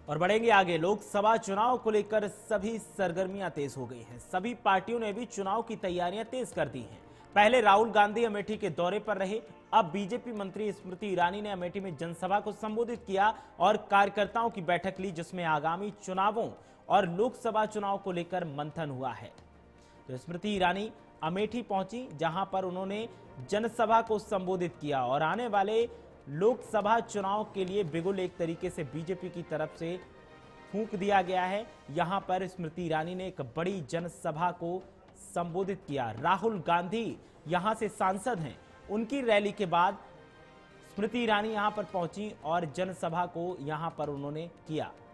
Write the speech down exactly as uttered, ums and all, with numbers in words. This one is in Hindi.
और बढ़ेंगे आगे। लोकसभा चुनाव को लेकर सभी सरगर्मियां तेज हो गई हैं। सभी पार्टियों ने भी चुनाव की तैयारियां तेज कर दी हैं। पहले राहुल गांधी अमेठी के दौरे पर रहे, अब बीजेपी मंत्री स्मृति ईरानी ने अमेठी में जनसभा को संबोधित किया और कार्यकर्ताओं की बैठक ली, जिसमें आगामी चुनावों और लोकसभा चुनाव को लेकर मंथन हुआ है। तो स्मृति ईरानी अमेठी पहुंची, जहां पर उन्होंने जनसभा को संबोधित किया और आने वाले लोकसभा चुनाव के लिए बिगुल एक तरीके से बीजेपी की तरफ से फूंक दिया गया है। यहां पर स्मृति ईरानी ने एक बड़ी जनसभा को संबोधित किया। राहुल गांधी यहां से सांसद हैं, उनकी रैली के बाद स्मृति ईरानी यहां पर पहुंची और जनसभा को यहां पर उन्होंने किया।